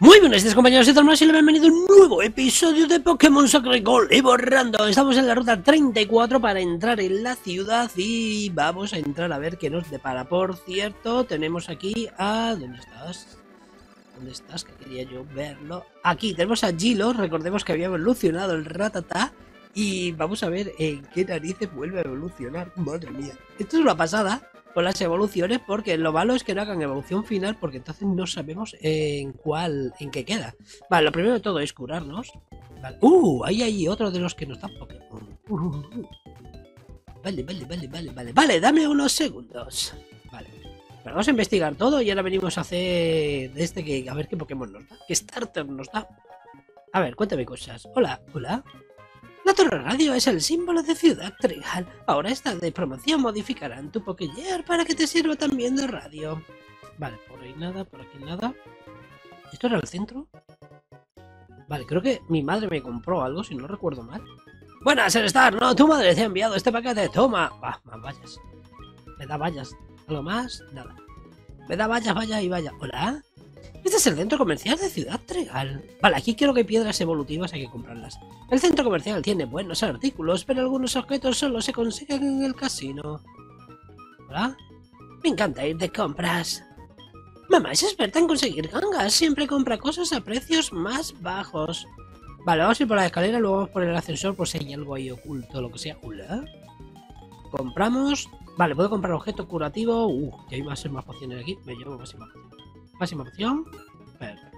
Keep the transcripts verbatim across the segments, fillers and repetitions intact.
Muy buenas días, compañeros y más, y bienvenido a un nuevo episodio de Pokémon Sacred Gold y Borrando. Estamos en la ruta treinta y cuatro para entrar en la ciudad y vamos a entrar a ver qué nos depara. Por cierto, tenemos aquí a... ¿Dónde estás? ¿Dónde estás? Que quería yo verlo. Aquí tenemos a Gilo, recordemos que había evolucionado el Rattata y vamos a ver en qué narices vuelve a evolucionar. Madre mía, esto es una pasada con las evoluciones, porque lo malo es que no hagan evolución final, porque entonces no sabemos en cuál, en qué queda. Vale, lo primero de todo es curarnos. Vale. Uh, ahí hay otro de los que nos dan Pokémon. Uh, uh, uh. Vale, vale, vale, vale, vale. Vale, dame unos segundos. Vale. Pero vamos a investigar todo y ahora venimos a hacer de este que a ver qué Pokémon nos da. ¿Qué starter nos da? A ver, cuéntame cosas. Hola, hola. La Torre Radio es el símbolo de Ciudad Trigal. Ahora está de promoción. Modificarán tu Pokégear para que te sirva también de radio. Vale, por ahí nada, por aquí nada. ¿Esto era el centro? Vale, creo que mi madre me compró algo, si no recuerdo mal. Buenas, Star. No, tu madre te ha enviado este paquete. Toma. Va, más vallas. Me da vallas. ¿Algo más? Nada. Me da vallas, vaya y vaya. Hola. Este es el centro comercial de Ciudad Trigal. Vale, aquí quiero que piedras evolutivas hay que comprarlas. El centro comercial tiene buenos artículos, pero algunos objetos solo se consiguen en el casino. ¿Hola? Me encanta ir de compras. Mamá es experta en conseguir gangas. Siempre compra cosas a precios más bajos. Vale, vamos a ir por la escalera, luego vamos por el ascensor por si hay algo ahí oculto, lo que sea. ¿Hola? Compramos. Vale, puedo comprar objeto curativo. Uh, que hay más, más pociones aquí. Me llevo máxima poción. Máxima opción. Perfecto.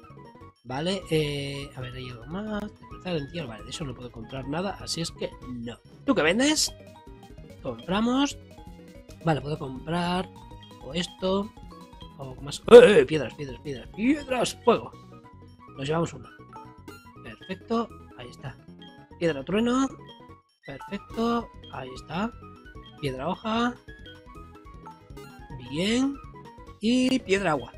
Vale, eh, a ver, hay algo más. Vale, de eso no puedo comprar nada, así es que no. ¿Tú qué vendes? Compramos. Vale, puedo comprar o esto o más. ¡Eh! eh piedras, piedras, piedras, piedras, fuego. Nos llevamos una. Perfecto, ahí está. Piedra trueno. Perfecto, ahí está. Piedra hoja. Bien. Y piedra agua.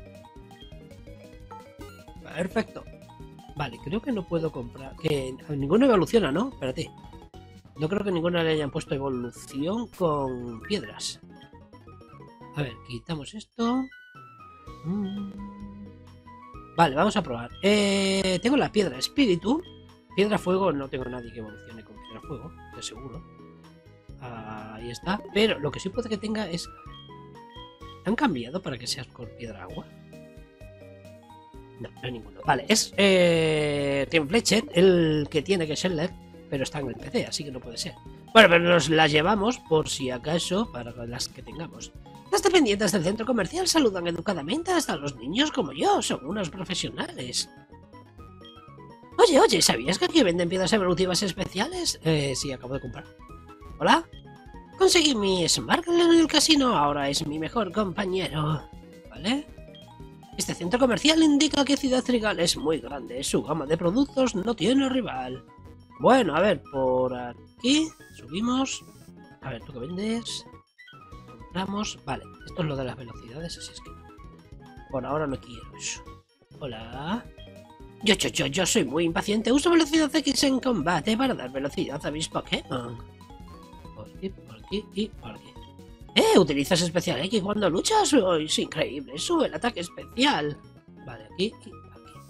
Perfecto. Vale, creo que no puedo comprar. Que ninguno evoluciona, ¿no? Espérate. No creo que ninguno le hayan puesto evolución con piedras. A ver, quitamos esto. Mm. Vale, vamos a probar. Eh, tengo la piedra espíritu. Piedra fuego, no tengo nadie que evolucione con piedra fuego, de seguro. Ahí está. Pero lo que sí puede que tenga es... ¿Han cambiado para que seas con piedra agua? No, no hay ninguno. Vale, es eh, Team Fletcher el que tiene que ser L E D, pero está en el P C, así que no puede ser. Bueno, pero nos las llevamos por si acaso para las que tengamos. Las dependientes del centro comercial saludan educadamente hasta los niños como yo, son unos profesionales. Oye, oye, ¿sabías que aquí venden piedras evolutivas especiales? Eh, sí, acabo de comprar. ¿Hola? Conseguí mi Smargler en el casino, ahora es mi mejor compañero. ¿Vale? Este centro comercial indica que Ciudad Trigal es muy grande, su gama de productos no tiene rival. Bueno, a ver, por aquí subimos. A ver, ¿tú qué vendes? Compramos. Vale, esto es lo de las velocidades, así es que por ahora no quiero eso. Hola. Yo, yo, yo, yo soy muy impaciente, uso velocidad X en combate para dar velocidad a mis Pokémon. Por aquí, por aquí y por aquí. ¡Eh! ¿Utilizas especial X cuando luchas? Oh, es increíble, sube el ataque especial. Vale, aquí y aquí.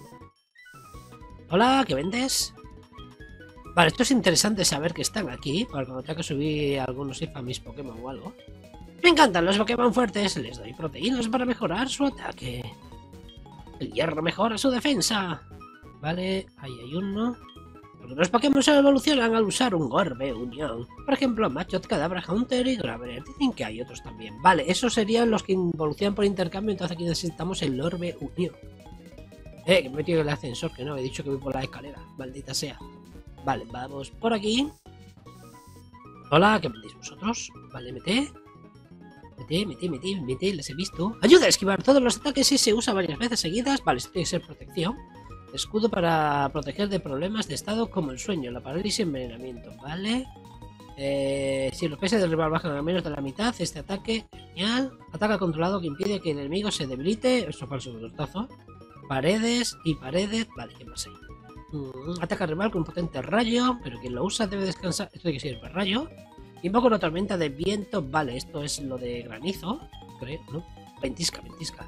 Hola, ¿qué vendes? Vale, esto es interesante saber que están aquí, para cuando tenga que subir algunos I F a mis Pokémon o algo. Me encantan los Pokémon fuertes, les doy proteínas para mejorar su ataque. El hierro mejora su defensa. Vale, ahí hay uno. Los Pokémon se evolucionan al usar un Orbe Unión. Por ejemplo, Machot, Kadabra, Hunter y Graveler. Dicen que hay otros también. Vale, esos serían los que evolucionan por intercambio. Entonces aquí necesitamos el Orbe Unión. Eh, que me he metido en el ascensor, que no, he dicho que voy por la escalera. Maldita sea. Vale, vamos por aquí. Hola, ¿qué vendéis vosotros? Vale, mete. Mete, mete, mete, mete, les he visto. Ayuda a esquivar todos los ataques y se usa varias veces seguidas. Vale, esto tiene que ser protección. Escudo para proteger de problemas de estado como el sueño, la parálisis y envenenamiento, ¿vale? Eh, si los P S del rival bajan a menos de la mitad, este ataque, genial. Ataca controlado que impide que el enemigo se debilite. Eso es falso tortazo. Paredes y paredes. Vale, ¿qué más hay? Mm, ataca al rival con un potente rayo, pero quien lo usa debe descansar. Esto hay que ser para rayo. Invoca una tormenta de viento. Vale, esto es lo de granizo, creo, ¿no? Ventisca, ventisca.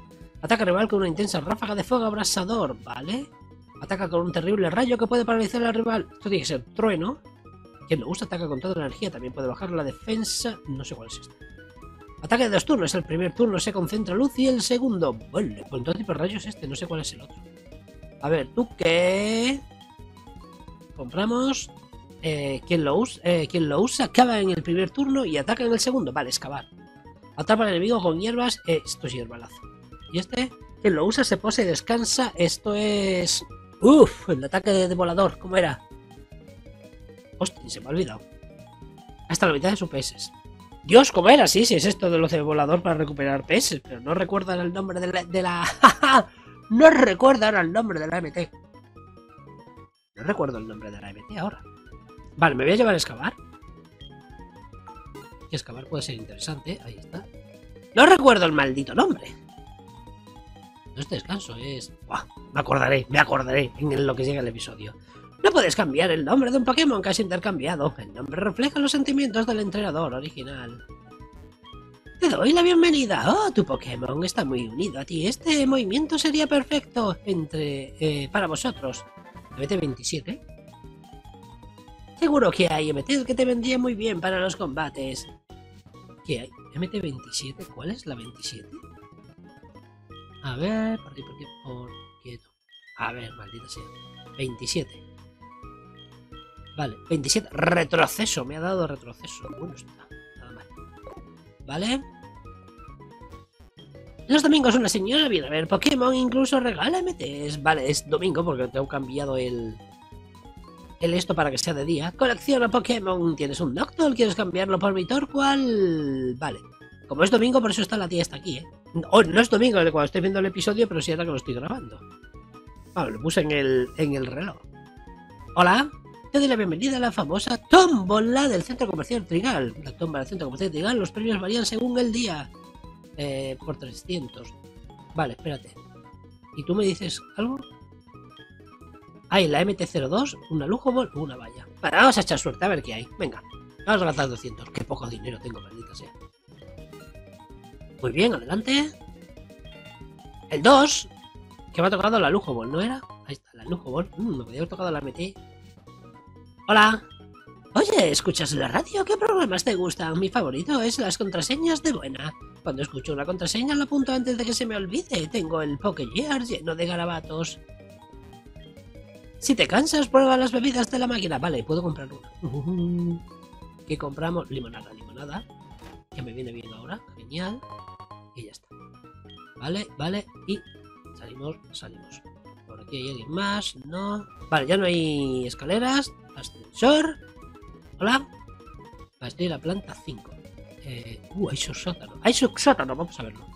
Ataca al rival con una intensa ráfaga de fuego abrasador, ¿vale? Ataca con un terrible rayo que puede paralizar al rival. Esto tiene que ser trueno. Quien lo usa ataca con toda la energía. También puede bajar la defensa. No sé cuál es este. Ataque de dos turnos. El primer turno se concentra luz y el segundo... Bueno, con todo tipo de rayos este. No sé cuál es el otro. A ver, ¿tú qué? Compramos... Eh, quien, lo usa, eh, quien lo usa cava en el primer turno y ataca en el segundo. Vale, excavar. Atrapa al enemigo con hierbas. Eh, esto es hierbalazo. Y este... Quien lo usa se posa y descansa. Esto es... Uff, el ataque de volador. ¿Cómo era? Hostia, se me ha olvidado. Hasta la mitad de sus P S. Dios, ¿cómo era? Sí, sí, es esto de los de volador para recuperar P S. Pero no recuerdan el nombre de la... De la... no recuerdo ahora el nombre de la M T. No recuerdo el nombre de la M T ahora. Vale, me voy a llevar a excavar. Y excavar puede ser interesante. Ahí está. No recuerdo el maldito nombre. No es descanso, es... Buah, me acordaré, me acordaré en lo que llega el episodio. No puedes cambiar el nombre de un Pokémon que has intercambiado. El nombre refleja los sentimientos del entrenador original. Te doy la bienvenida. Oh, tu Pokémon está muy unido a ti. Este movimiento sería perfecto entre eh, para vosotros. M T veintisiete. Seguro que hay M T que te vendría muy bien para los combates. ¿Qué hay? ¿M T veintisiete? ¿Cuál es la veintisiete? A ver, por aquí, por aquí, por quieto. A ver, maldita sea. veintisiete. Vale, veintisiete. Retroceso, me ha dado retroceso. Bueno, está nada mal. Vale. Los domingos una señora viene a ver Pokémon, incluso regala M Ts. Vale, es domingo porque te he cambiado el... El esto para que sea de día. Colecciona Pokémon. ¿Tienes un Noctowl? ¿Quieres cambiarlo por mi Torqual? Vale. Como es domingo, por eso está la tía esta aquí, ¿eh? Oh, no es domingo de cuando estoy viendo el episodio, pero sí ahora que lo estoy grabando. Vale, lo puse en el, en el reloj. Hola. Te doy la bienvenida a la famosa tómbola del Centro Comercial Trigal. La tómbola del Centro Comercial Trigal, los premios varían según el día. Eh, por trescientos. Vale, espérate. ¿Y tú me dices algo? Hay la M T cero dos, una Lujo Ball, una valla. Vale, vamos a echar suerte, a ver qué hay. Venga, vamos a gastar doscientos. Qué poco dinero tengo, maldita sea. Muy bien, adelante. El dos, que me ha tocado la Lujo Ball, ¿no era? Ahí está, la Lujo Ball. Mm, me podía haber tocado la M T. Hola. Oye, ¿escuchas la radio? ¿Qué programas te gustan? Mi favorito es las contraseñas de buena. Cuando escucho una contraseña la apunto antes de que se me olvide. Tengo el Pokégear lleno de garabatos. Si te cansas, prueba las bebidas de la máquina. Vale, puedo comprar una. ¿Qué compramos? Limonada, limonada. Que me viene bien ahora. Genial. Y ya está. Vale, vale. Y salimos, salimos. Por aquí hay alguien más. No. Vale, ya no hay escaleras. Ascensor. Hola. Estoy en la planta cinco. Eh, uh, hay subsótano. Hay subsótano, vamos a verlo.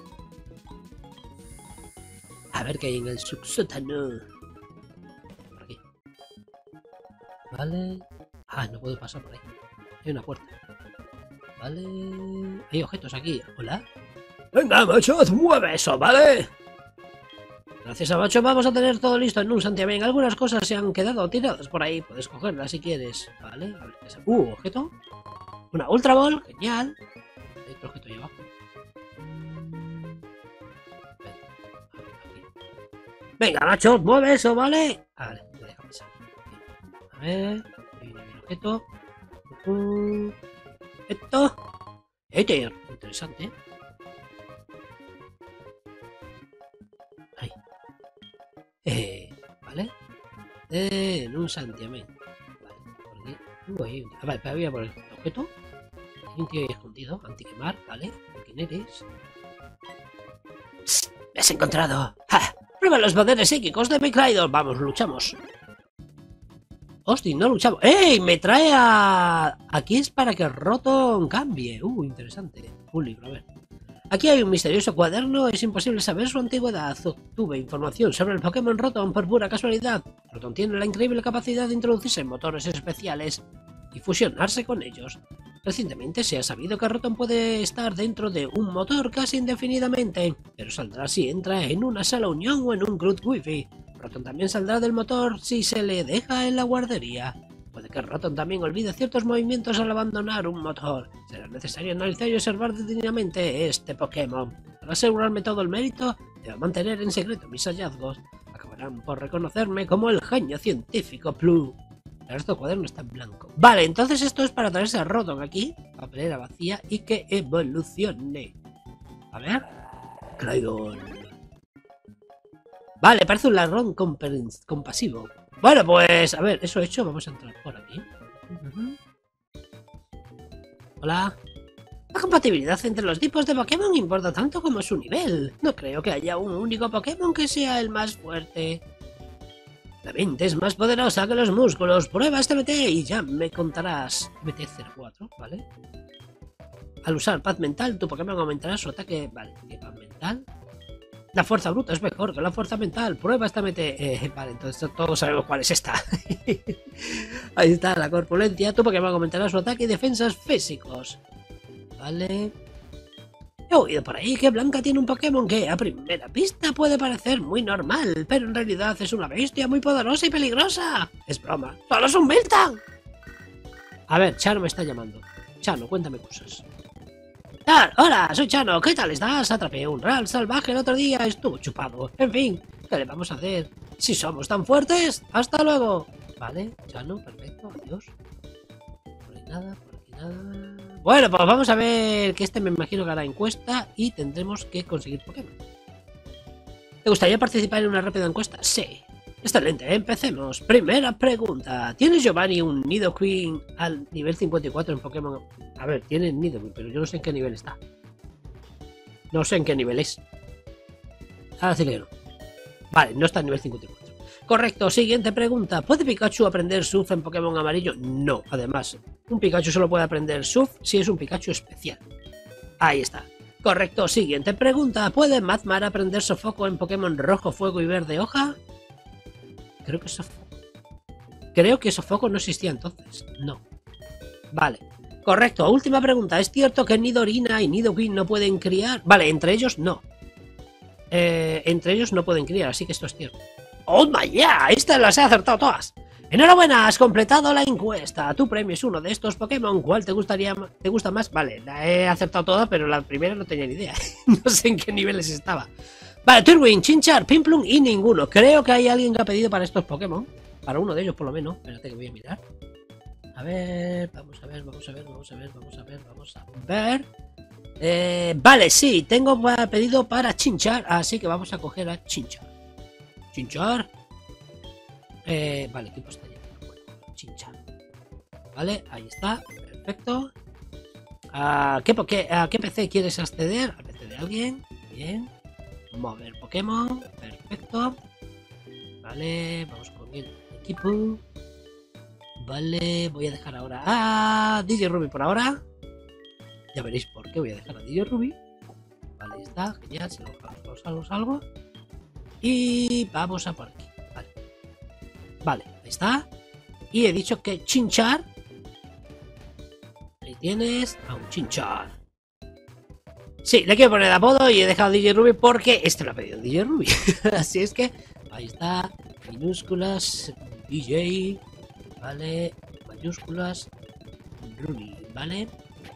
A ver qué hay en el subsótano. Por aquí. Vale. Ah, no puedo pasar por ahí. Hay una puerta. Vale. Hay objetos aquí. Hola. Venga, macho, mueve eso, ¿vale? Gracias a macho vamos a tener todo listo en un santiamén. Algunas cosas se han quedado tiradas por ahí. Puedes cogerlas si quieres. Vale. A ver, esa. Uh, objeto. Una Ultra Ball. Genial. Hay otro objeto ahí abajo. Venga, macho, mueve eso, ¿vale? Vale, me deja pasar. A ver. Ahí viene el objeto. Uh, esto. Ether. Interesante, ¿eh? Ahí. Eh, ¿vale? Eh, en un santiamén. Vale, por aquí. Uh, ahí, ah, vale, pero voy a poner el objeto. Hay un tío ahí escondido. Antiquemar, ¿vale? ¿Quién eres? ¡Psst! ¡Me has encontrado! ¡Ja! ¡Prueba los poderes psíquicos de Micraidor! ¡Vamos, luchamos! ¡Hostia, no luchamos! ¡Ey! Me trae a... Aquí es para que Rotom cambie. Uh, interesante. Un libro, a ver. Aquí hay un misterioso cuaderno, es imposible saber su antigüedad. Obtuve información sobre el Pokémon Rotom por pura casualidad. Rotom tiene la increíble capacidad de introducirse en motores especiales y fusionarse con ellos. Recientemente se ha sabido que Rotom puede estar dentro de un motor casi indefinidamente, pero saldrá si entra en una sala unión o en un Groot Wi-Fi. Rotom también saldrá del motor si se le deja en la guardería. Puede que Rotom también olvide ciertos movimientos al abandonar un motor. Será necesario analizar y observar detenidamente este Pokémon. Para asegurarme todo el mérito, debo mantener en secreto mis hallazgos. Acabarán por reconocerme como el genio científico Plu. El resto del cuaderno está en blanco. Vale, entonces esto es para traerse a Rodon aquí, papelera vacía, y que evolucione. A ver. Crayon. Vale, parece un ladrón compasivo. Bueno, pues, a ver, eso hecho, vamos a entrar por aquí. Uh-huh. Hola. La compatibilidad entre los tipos de Pokémon importa tanto como su nivel. No creo que haya un único Pokémon que sea el más fuerte. La mente es más poderosa que los músculos. Prueba este M T y ya me contarás. M T cero cuatro, ¿vale? Al usar Pad Mental, tu Pokémon aumentará su ataque. Vale, Pad Mental. La fuerza bruta es mejor que la fuerza mental. Prueba esta M T. Eh, vale, entonces todos sabemos cuál es esta. Ahí está, la corpulencia. Tu Pokémon aumentará su ataque y defensas físicos. Vale. He oído por ahí que Blanca tiene un Pokémon que a primera vista puede parecer muy normal, pero en realidad es una bestia muy poderosa y peligrosa. Es broma. ¡Solo es un Miltank! A ver, Chano me está llamando. Chano, cuéntame cosas. ¡Ah! Hola, soy Chano. ¿Qué tal estás? Atrapé un Ral salvaje el otro día. Estuvo chupado. En fin, ¿qué le vamos a hacer? Si somos tan fuertes. ¡Hasta luego! Vale, Chano, perfecto. Adiós. Por ahí nada, por aquí nada... Bueno, pues vamos a ver que este me imagino que hará encuesta y tendremos que conseguir Pokémon. ¿Te gustaría participar en una rápida encuesta? Sí. Excelente, empecemos. Primera pregunta. ¿Tienes, Giovanni, un Nidoqueen al nivel cincuenta y cuatro en Pokémon? A ver, tiene Nidoqueen, pero yo no sé en qué nivel está. No sé en qué nivel es. Ah, decirle que no. Vale, no está en nivel cincuenta y cuatro. Correcto, siguiente pregunta. ¿Puede Pikachu aprender Surf en Pokémon amarillo? No, además, un Pikachu solo puede aprender Surf si es un Pikachu especial. Ahí está. Correcto, siguiente pregunta. ¿Puede Mazmar aprender Sofoco en Pokémon rojo, fuego y verde hoja? Creo que Sofoco. Creo que Sofoco no existía entonces. No. Vale. Correcto, última pregunta. ¿Es cierto que Nidorina y Nidoqueen no pueden criar? Vale, entre ellos no. Eh, entre ellos no pueden criar, así que esto es cierto. ¡Oh, my yeah! Estas las he acertado todas. Enhorabuena, has completado la encuesta. Tu premio es uno de estos Pokémon. ¿Cuál te gustaría, te gusta más? Vale, la he acertado toda, pero la primera no tenía ni idea. No sé en qué niveles estaba. Vale, Turwin, Chinchar, Pimplum y ninguno. Creo que hay alguien que ha pedido para estos Pokémon. Para uno de ellos, por lo menos. Espérate que voy a mirar. A ver, vamos a ver, vamos a ver, vamos a ver, vamos a ver, vamos a ver. Eh, vale, sí, tengo pedido para Chinchar, así que vamos a coger a Chinchar. Chinchar. Eh, vale, ¿qué está llamando? Chinchar. Vale, ahí está. Perfecto. ¿A qué, qué, ¿A qué P C quieres acceder? ¿Al P C de alguien? Bien. Mover Pokémon. Perfecto. Vale, vamos con el equipo. Vale, voy a dejar ahora a D J Ruby por ahora. Ya veréis por qué voy a dejar a D J Ruby. Vale, ahí está, genial. Si lo salgo, salgo. Y vamos a por aquí. Vale. Vale, ahí está. Y he dicho que Chinchar. Ahí tienes a un Chinchar. Sí, le quiero poner de apodo y he dejado a D J Ruby porque este lo ha pedido D J Ruby. Así es que ahí está. Minúsculas D J. Vale. Mayúsculas Ruby. Vale.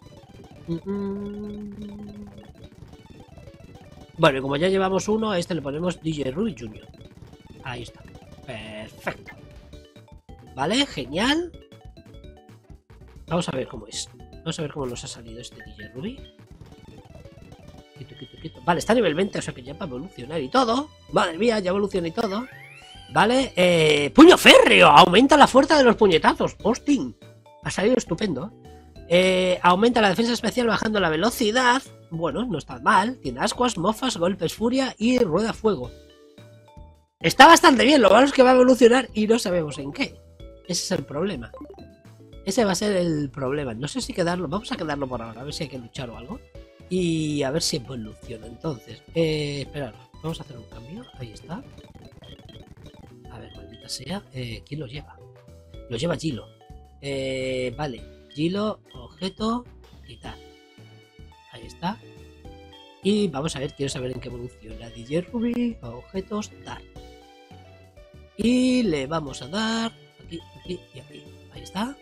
Mm-mm. Bueno, y como ya llevamos uno, a este le ponemos D J Ruby junior Ahí está. Perfecto. Vale, genial. Vamos a ver cómo es. Vamos a ver cómo nos ha salido este D J Ruby. Quito, quito, quito. Vale, está a nivel veinte, o sea que ya va a evolucionar y todo. Madre mía, ya evoluciona y todo. Vale, eh, puño férreo. Aumenta la fuerza de los puñetazos. Hosting. Ha salido estupendo. Eh, aumenta la defensa especial bajando la velocidad. Bueno, no está mal. Tiene ascuas, mofas, golpes furia y rueda fuego. Está bastante bien. Lo malo es que va a evolucionar y no sabemos en qué. Ese es el problema. Ese va a ser el problema. No sé si quedarlo. Vamos a quedarlo por ahora. A ver si hay que luchar o algo. Y a ver si evoluciona. Entonces, eh, esperad. Vamos a hacer un cambio. Ahí está. A ver, maldita sea. Eh, ¿Quién lo lleva? Lo lleva Gilo. Eh, vale. Gilo, objeto y tal. Ahí está. Y vamos a ver, quiero saber en qué evoluciona D J Ruby, objetos, tal. Y le vamos a dar aquí, aquí y aquí. Ahí está.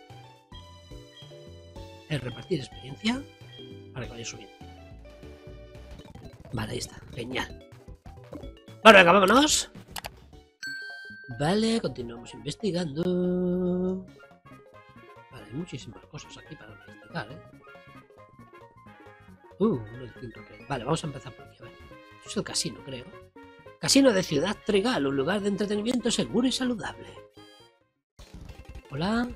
El repartir experiencia para que vaya subiendo. Vale, ahí está. Genial. Bueno, venga, vámonos. Vale, continuamos investigando. Vale, hay muchísimas cosas aquí para investigar, ¿eh? Uh, un distinto que... Vale, vamos a empezar por aquí, a ver. Esto es el casino, creo. Casino de Ciudad Trigal, un lugar de entretenimiento seguro y saludable. Hola.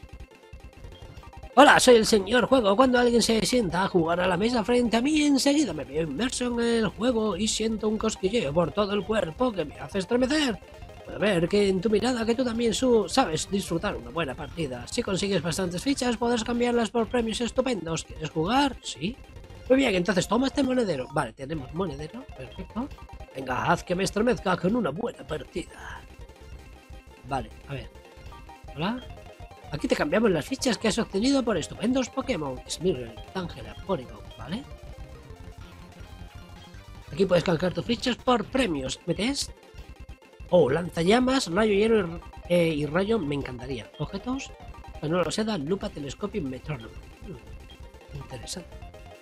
Hola, soy el señor Juego. Cuando alguien se sienta a jugar a la mesa frente a mí, enseguida me veo inmerso en el juego y siento un cosquilleo por todo el cuerpo que me hace estremecer. Puedo ver que en tu mirada que tú también su sabes disfrutar una buena partida. Si consigues bastantes fichas, podrás cambiarlas por premios estupendos. ¿Quieres jugar? Sí. Muy bien, entonces toma este monedero. Vale, tenemos monedero. Perfecto. Venga, haz que me estremezca con una buena partida. Vale, a ver. Hola. Aquí te cambiamos las fichas que has obtenido por estupendos Pokémon. Smirgle, Tangela, Porygon, ¿vale? Aquí puedes canjear tus fichas por premios. ¿Metes? Oh, lanzallamas, rayo hielo eh, y rayo me encantaría. Objetos, pañuelo seda, lupa, telescopio y metrónomo. Hmm, interesante.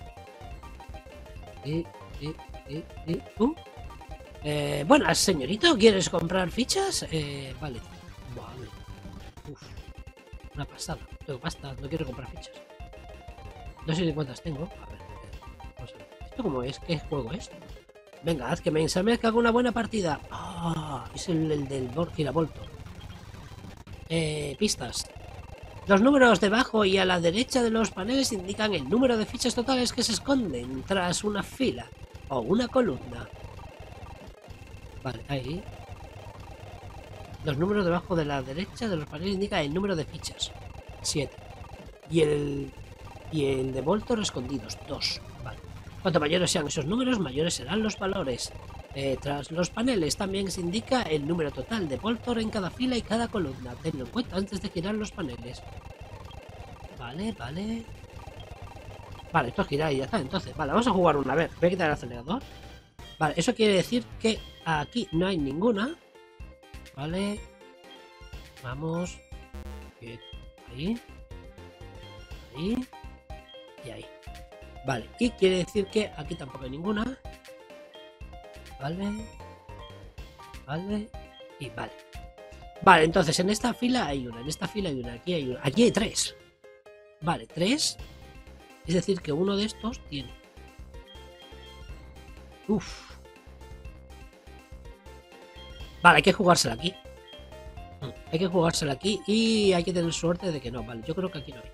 Y, y, y, y, uh. eh, buenas, señorito, ¿quieres comprar fichas? Eh, vale. Vale. Uf. Una pasada. Tengo pasta, no quiero comprar fichas. No sé ni cuántas tengo. A ver, vamos a ver. ¿Esto cómo es? ¿Qué juego es? Venga, haz que me ensame que haga una buena partida. Ah, es el, el del Giravolto. Eh, pistas. Los números debajo y a la derecha de los paneles indican el número de fichas totales que se esconden tras una fila o una columna. Vale, ahí. Los números debajo de la derecha de los paneles indican el número de fichas. siete. Y el, y el de Voltor escondidos. dos. Vale. Cuanto mayores sean esos números, mayores serán los valores. Eh, tras los paneles también se indica el número total de Voltor en cada fila y cada columna. Tenlo en cuenta antes de girar los paneles. Vale, vale. Vale, esto es girar y ya está. Entonces, vale, vamos a jugar una vez. Voy a quitar el acelerador. Vale, eso quiere decir que aquí no hay ninguna. Vale. Vamos. Ahí. Ahí. Y ahí. Vale, y quiere decir que aquí tampoco hay ninguna. Vale. Vale. Y vale. Vale, entonces en esta fila hay una, en esta fila hay una, aquí hay una. Aquí hay tres. Vale, tres. Es decir que uno de estos tiene. Uf. Vale, hay que jugársela aquí. Hay que jugársela aquí y hay que tener suerte de que no. Vale, yo creo que aquí no hay.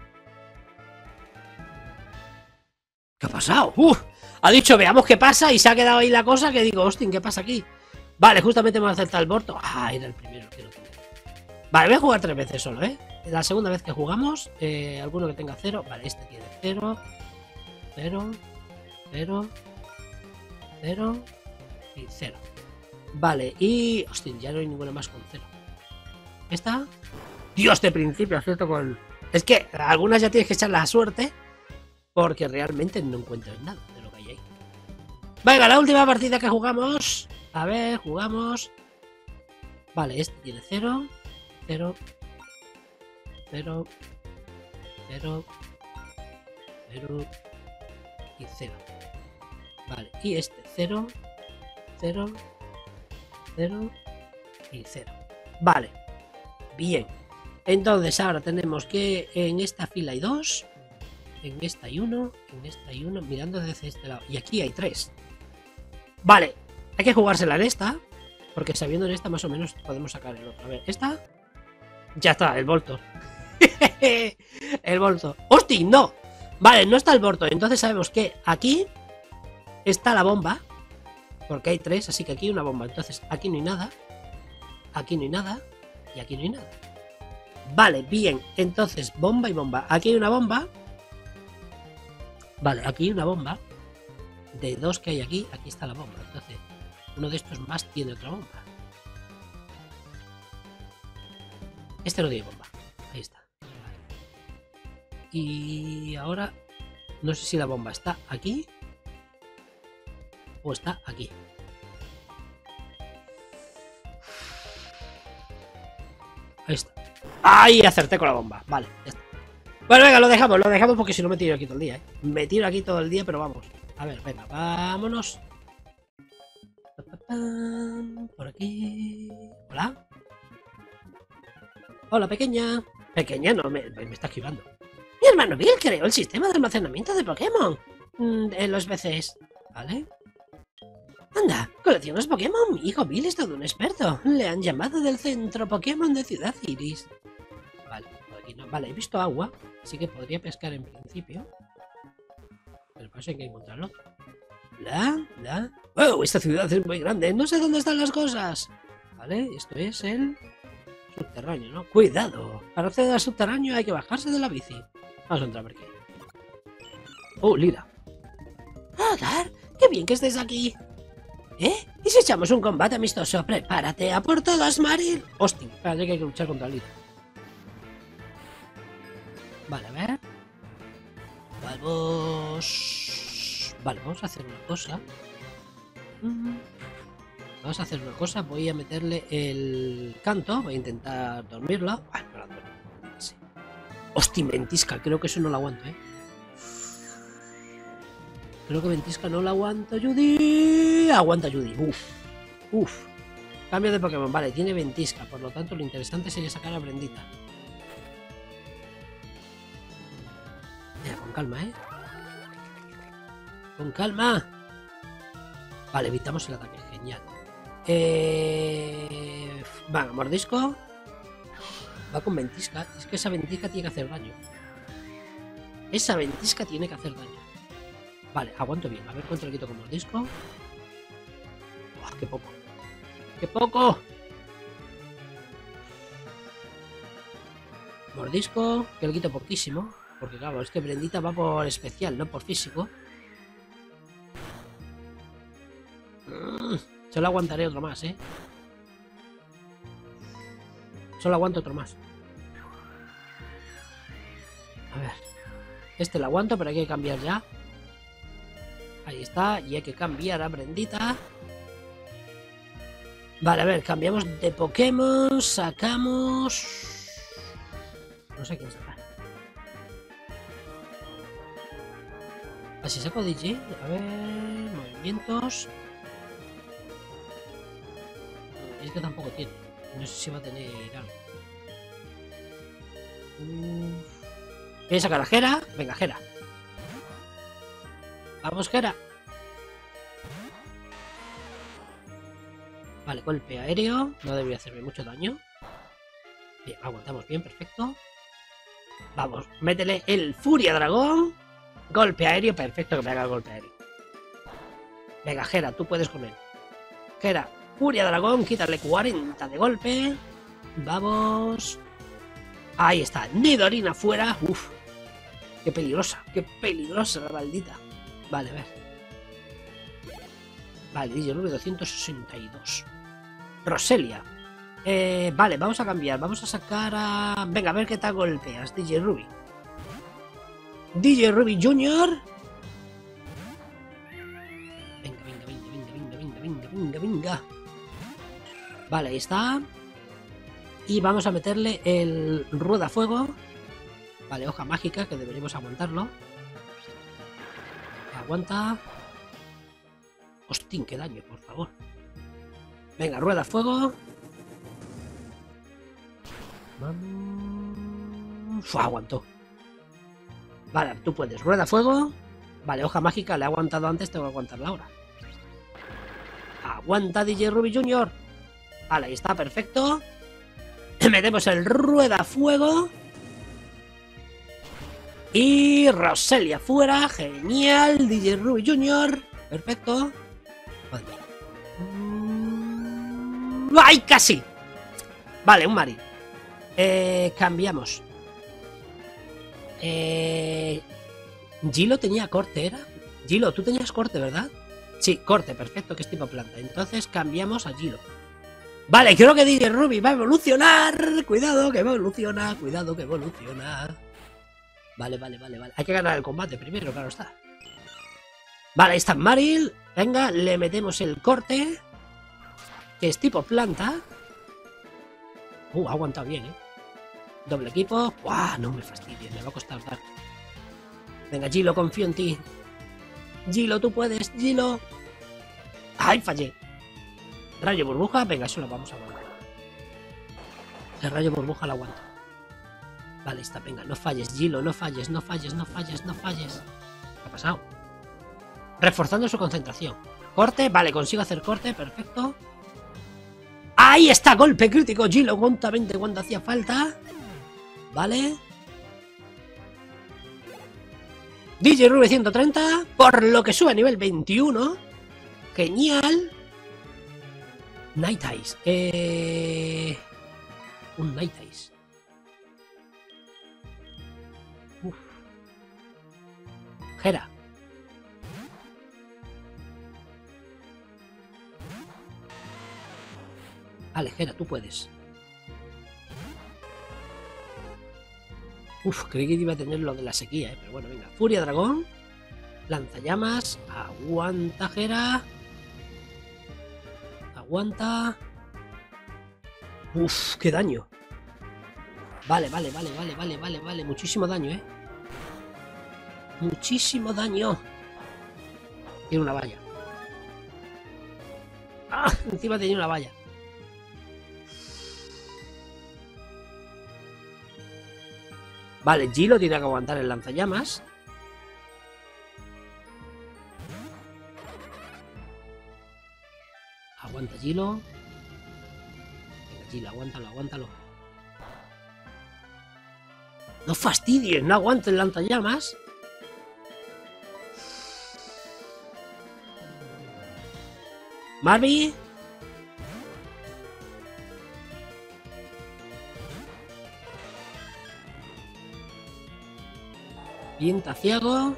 ¿Qué ha pasado? ¡Uf! Ha dicho, veamos qué pasa y se ha quedado ahí la cosa que digo, hostia, ¿qué pasa aquí? Vale, justamente me ha acertado el Borto. Ah, era el primero que lo tenía. Vale, voy a jugar tres veces solo, ¿eh? La segunda vez que jugamos, eh, alguno que tenga cero. Vale, este tiene cero. Cero. Cero. Cero. Y cero. Vale, y... hostia, ya no hay ninguna más con cero. ¿Esta? Dios, de principio, acierto con... Es que algunas ya tienes que echar la suerte porque realmente no encuentras nada de lo que hay ahí. Venga, la última partida que jugamos. A ver, jugamos. Vale, este tiene cero. Cero. Cero. Cero. Cero. Y cero. Vale, y este cero. Cero. Cero. Y cero. Vale. Bien. Entonces ahora tenemos que en esta fila hay dos. En esta hay uno. En esta hay uno. Mirando desde este lado. Y aquí hay tres. Vale. Hay que jugársela en esta. Porque sabiendo en esta más o menos podemos sacar el otro. A ver, esta. Ya está, el Voltor. El Voltor. ¡Hostia! ¡No! Vale, no está el Voltor. Entonces sabemos que aquí está la bomba. Porque hay tres, así que aquí hay una bomba. Entonces aquí no hay nada. Aquí no hay nada. Y aquí no hay nada. Vale, bien. Entonces, bomba y bomba. Aquí hay una bomba. Vale, aquí hay una bomba. De dos que hay aquí, aquí está la bomba. Entonces, uno de estos más tiene otra bomba. Este no tiene bomba. Ahí está. Y ahora, no sé si la bomba está aquí o está aquí. Ahí está. ¡Ay! Acerté con la bomba. Vale, ya está. Bueno, venga, lo dejamos, lo dejamos porque si no me tiro aquí todo el día, ¿eh? Me tiro aquí todo el día, pero vamos. A ver, venga, vámonos. pam, por aquí. Hola. Hola, pequeña. Pequeña, no, me, me está esquivando. Mi hermano Bill creó el sistema de almacenamiento de Pokémon. Mm, en los B Cs. ¿Vale? Anda, coleccionas Pokémon. Mi hijo Bill es todo un experto. Le han llamado del centro Pokémon de Ciudad Iris. Vale, por aquí no. Vale, he visto agua, así que podría pescar en principio. Pero pasa que hay que encontrarlo. ¿La? ¿La? ¡Wow! Esta ciudad es muy grande. No sé dónde están las cosas. Vale, esto es el subterráneo, ¿no? ¡Cuidado! Para acceder al subterráneo hay que bajarse de la bici. Vamos a entrar por aquí. ¡Oh, Lila! ¡Ah, Gar! ¡Qué bien que estés aquí! ¿Eh? ¿Y si echamos un combate amistoso? ¡Prepárate a por todas, Maril! ¡Hostia! Espérate que hay que luchar contra Lila. Vale, a ver. Vamos... Vale, vamos a hacer una cosa. Vamos a hacer una cosa. Voy a meterle el canto. Voy a intentar dormirlo. Ay, no la duermo. Sí. Hostia, ventisca. Creo que eso no lo aguanto, ¿eh? Creo que ventisca no la aguanto, Judy. Aguanta, Judy. Uf. Uf. Cambio de Pokémon. Vale, tiene ventisca. Por lo tanto, lo interesante sería sacar a Brendita. Mira, con calma, ¿eh? Con calma. Vale, evitamos el ataque. Genial. Eh... Venga, mordisco. Va con ventisca. Es que esa ventisca tiene que hacer daño. Esa ventisca tiene que hacer daño. Vale, aguanto bien. A ver cuánto le quito con mordisco. ¡Oh, qué poco! ¡Qué poco! Mordisco, que le quito poquísimo. Porque claro, es que Brendita va por especial, no por físico. Mm, solo aguantaré otro más, ¿eh? Solo aguanto otro más. A ver. Este lo aguanto, pero hay que cambiar ya. Ahí está, y hay que cambiar a Brendita. Vale, a ver, cambiamos de Pokémon, sacamos... No sé quién sacar. Así saco D J, a ver... Movimientos... Es que tampoco tiene. No sé si va a tener algo. Uf. ¿Quieres sacar a Jera? Venga, Jera. Vamos, Jera. Vale, golpe aéreo. No debería hacerme mucho daño. Bien, aguantamos bien, perfecto. Vamos, métele el Furia Dragón. Golpe aéreo, perfecto que me haga el golpe aéreo. Venga, Jera, tú puedes con él. Jera, Furia Dragón, quítale cuarenta de golpe. Vamos. Ahí está, Nidorina fuera. Uf, qué peligrosa, qué peligrosa la maldita. Vale, a ver. Vale, D J Ruby doscientos sesenta y dos. Roselia. Eh, vale, vamos a cambiar. Vamos a sacar a... Venga, a ver qué tal golpeas, D J Ruby. D J Ruby Junior. Venga, venga, venga, venga, venga, venga, venga, venga, venga. Vale, ahí está. Y vamos a meterle el rueda fuego. Vale, hoja mágica, que deberíamos aguantarlo. Aguanta. Hostín, qué daño, por favor. Venga, rueda fuego. Vamos. Uf, aguantó. Vale, tú puedes. Rueda fuego. Vale, hoja mágica, le he aguantado antes, tengo que aguantarla ahora. Aguanta, D J Ruby Junior. Vale, ahí está, perfecto. Metemos el rueda fuego. Y Roselia fuera. Genial, D J Ruby Junior. Perfecto. Madre. ¡Ay, casi! Vale, un Mari. Eh, cambiamos. Eh, Gilo tenía corte, ¿era? Gilo, tú tenías corte, ¿verdad? Sí, corte, perfecto, que es tipo planta. Entonces cambiamos a Gilo. Vale, creo que D J Ruby va a evolucionar. Cuidado, que evoluciona. Cuidado, que evoluciona. Vale, vale, vale, vale. Hay que ganar el combate primero, claro está. Vale, ahí está Maril. Venga, le metemos el corte. Que es tipo planta. Uh, ha aguantado bien, ¿eh? Doble equipo. ¡Buah! No me fastidies, me va a costar dar. Venga, Gilo, confío en ti. Gilo, tú puedes, Gilo. ¡Ay, fallé! Rayo burbuja, venga, eso lo vamos a aguantar. El rayo burbuja lo aguanto. Vale, está, venga, no falles, Gilo, no falles, no falles, no falles, no falles. ¿Qué ha pasado? Reforzando su concentración. Corte, vale, consigo hacer corte, perfecto. ¡Ahí está! Golpe crítico, Gilo, juntamente cuando hacía falta. Vale. D J Rube ciento treinta, por lo que sube a nivel veintiuno. Genial. Night Eyes. Eh... Un Night Eyes. Uf. Jera. Vale, Jera, tú puedes. Uf, creí que iba a tener lo de la sequía, ¿eh? Pero bueno, venga. Furia Dragón. Lanzallamas. Aguanta, Jera. Aguanta. Uf, qué daño. Vale, vale, vale, vale, vale, vale, vale. Muchísimo daño, ¿eh? Muchísimo daño. Tiene una valla. ¡Ah! Encima tenía una valla. Vale, Gilo tiene que aguantar el lanzallamas. Aguanta Gilo. Venga, Gilo, aguántalo, aguántalo. No fastidies, no aguante el lanzallamas. Marby. Vienta ciego.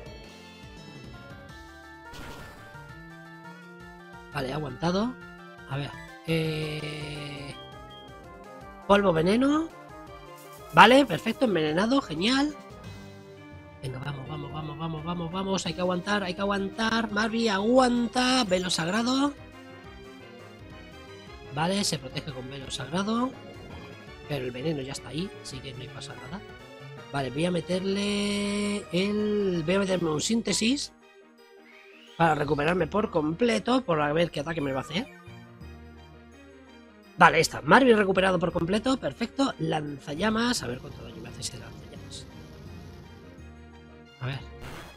Vale, ha aguantado. A ver. Eh... Polvo veneno. Vale, perfecto, envenenado, genial. Venga, vamos, vamos, vamos, vamos, vamos, vamos. Hay que aguantar, hay que aguantar. Marby, aguanta. Velo sagrado. Vale, se protege con velo sagrado. Pero el veneno ya está ahí, así que no pasa nada. Vale, voy a meterle el... Voy a meterme un síntesis para recuperarme por completo, por a ver qué ataque me va a hacer. Vale, ahí está. Marby recuperado por completo, perfecto. Lanzallamas, a ver cuánto daño me hace ese lanzallamas. A ver.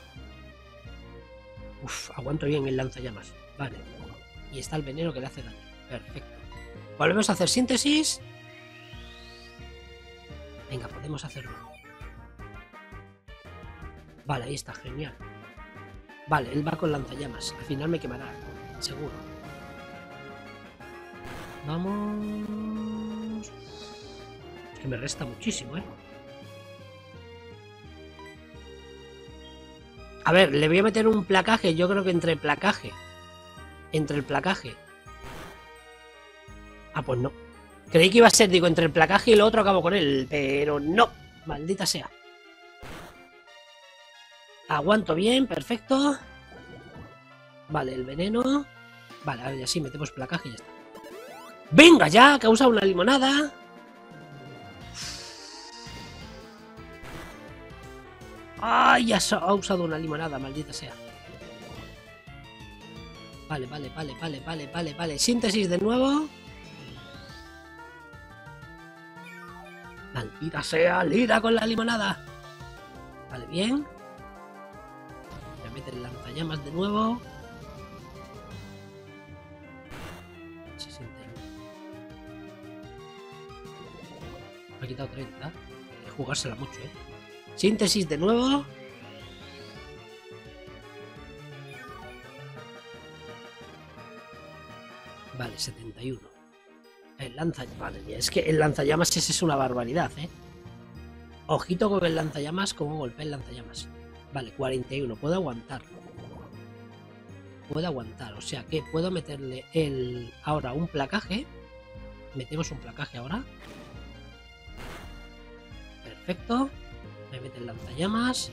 Uf, aguanto bien el lanzallamas. Vale. Y está el veneno que le hace daño. Perfecto. Volvemos a hacer síntesis. Venga, podemos hacerlo. Vale, ahí está, genial. Vale, él va con lanzallamas. Al final me quemará, seguro. Vamos. Es que me resta muchísimo, ¿eh? A ver, le voy a meter un placaje. Yo creo que entre el placaje. Entre el placaje. Ah, pues no. Creí que iba a ser, digo, entre el placaje y el otro acabo con él. Pero no. Maldita sea. Aguanto bien, perfecto. Vale, el veneno. Vale, ahora ya sí, metemos placaje y ya está. ¡Venga ya! Que ha usado una limonada. ¡Ay! Ya ha usado una limonada, maldita sea. Vale, vale, vale, vale, vale, vale, vale. Síntesis de nuevo. Maldita sea, lira con la limonada. Vale, bien. Voy a meter el lanzallamas de nuevo. sesenta y uno. Me ha quitado treinta. Hay que jugársela mucho, eh. Síntesis de nuevo. Vale, setenta y uno. El lanzallamas. Vale, es que el lanzallamas ese es una barbaridad, eh. Ojito con el lanzallamas, como golpea el lanzallamas. Vale, cuarenta y uno. Puedo aguantarlo. Puedo aguantar. O sea que puedo meterle el... Ahora un placaje. Metemos un placaje ahora. Perfecto. Me mete el lanzallamas.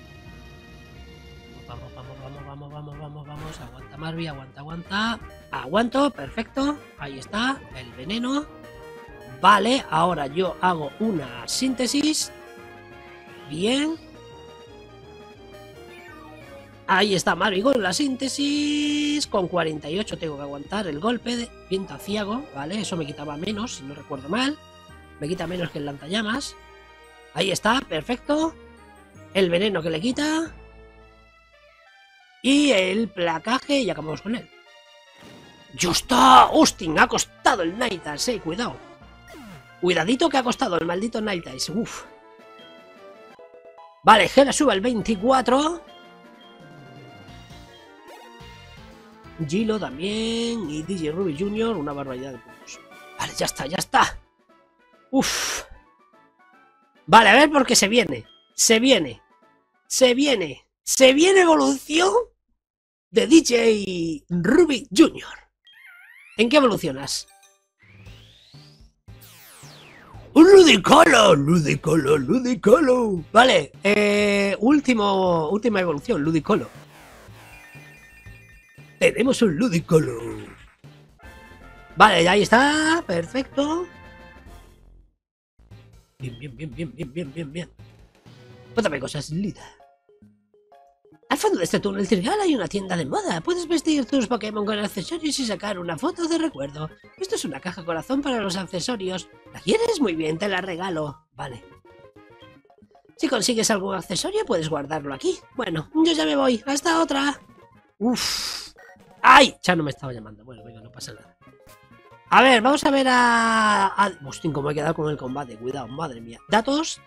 Vamos, vamos, vamos, vamos, vamos, vamos, vamos. Aguanta Marby, aguanta, aguanta. Aguanto, perfecto. Ahí está, el veneno. Vale, ahora yo hago una síntesis. Bien. Ahí está Marvin con la síntesis. Con cuarenta y ocho tengo que aguantar el golpe de viento aciago, ¿vale? Eso me quitaba menos, si no recuerdo mal. Me quita menos que el lanzallamas. Ahí está, perfecto. El veneno que le quita. Y el placaje y acabamos con él. ¡Ya está! ¡Austin! Ha costado el Night Eyes, eh, cuidado. Cuidadito que ha costado el maldito Night Eyes. Uf. Vale, Gela sube al veinticuatro. Gilo también. Y D J Ruby junior Una barbaridad de puntos. Vale, ya está, ya está. Uf. Vale, a ver porque se viene. Se viene. Se viene. Se viene evolución de D J Ruby junior ¿En qué evolucionas? ¡Un Ludicolo! ¡Ludicolo! ¡Ludicolo! Vale, eh, último, última evolución, Ludicolo. Tenemos un Ludicolo. Vale, ahí está, perfecto. Bien, bien, bien, bien, bien, bien, bien, bien. Cuéntame cosas, Lida. Al fondo de este túnel trigal hay una tienda de moda. Puedes vestir tus Pokémon con accesorios y sacar una foto de recuerdo. Esto es una caja corazón para los accesorios. ¿La quieres? Muy bien, te la regalo. Vale. Si consigues algún accesorio, puedes guardarlo aquí. Bueno, yo ya me voy. Hasta otra. Uff. ¡Ay! Ya no me estaba llamando. Bueno, venga, no pasa nada. A ver, vamos a ver a... a... Hostia, cómo he quedado con el combate. Cuidado, madre mía. Datos...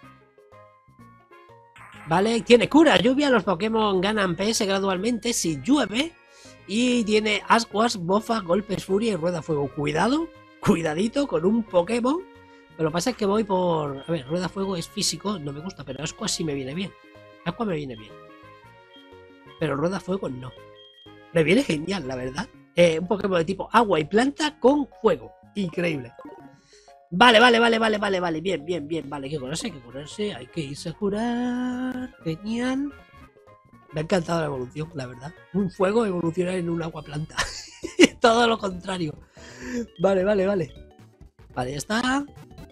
Vale, tiene cura, lluvia, los Pokémon ganan P S gradualmente si llueve. Y tiene Ascuas, Bofa, Golpes, Furia y Rueda Fuego. Cuidado, cuidadito con un Pokémon. Pero lo que pasa es que voy por... A ver, Rueda Fuego es físico, no me gusta, pero Ascuas sí me viene bien. Ascuas me viene bien. Pero Rueda Fuego no. Me viene genial, la verdad. Eh, un Pokémon de tipo agua y planta con fuego. Increíble. Vale, vale, vale, vale, vale, vale, bien, bien, bien, vale, hay que curarse, hay que curarse, hay que irse a curar, genial. Me ha encantado la evolución, la verdad. Un fuego evoluciona en un agua planta. Todo lo contrario. Vale, vale, vale. Vale, ya está.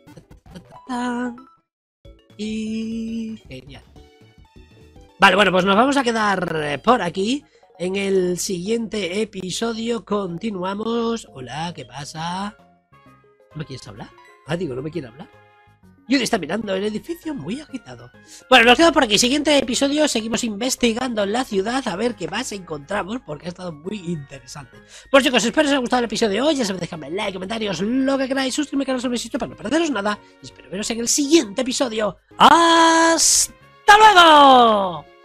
Y genial. Vale, bueno, pues nos vamos a quedar por aquí. En el siguiente episodio continuamos. Hola, ¿qué pasa? ¿No me quieres hablar? Ah, digo, no me quiere hablar. Judy está mirando el edificio muy agitado. Bueno, nos quedamos por aquí. Siguiente episodio, seguimos investigando en la ciudad a ver qué más encontramos, porque ha estado muy interesante. Pues chicos, espero que os haya gustado el episodio de hoy. Ya sabéis, dejadme like, comentarios, lo que queráis, suscribirme al canal sobre el sitio para no perderos nada. Y espero veros en el siguiente episodio. ¡Hasta luego!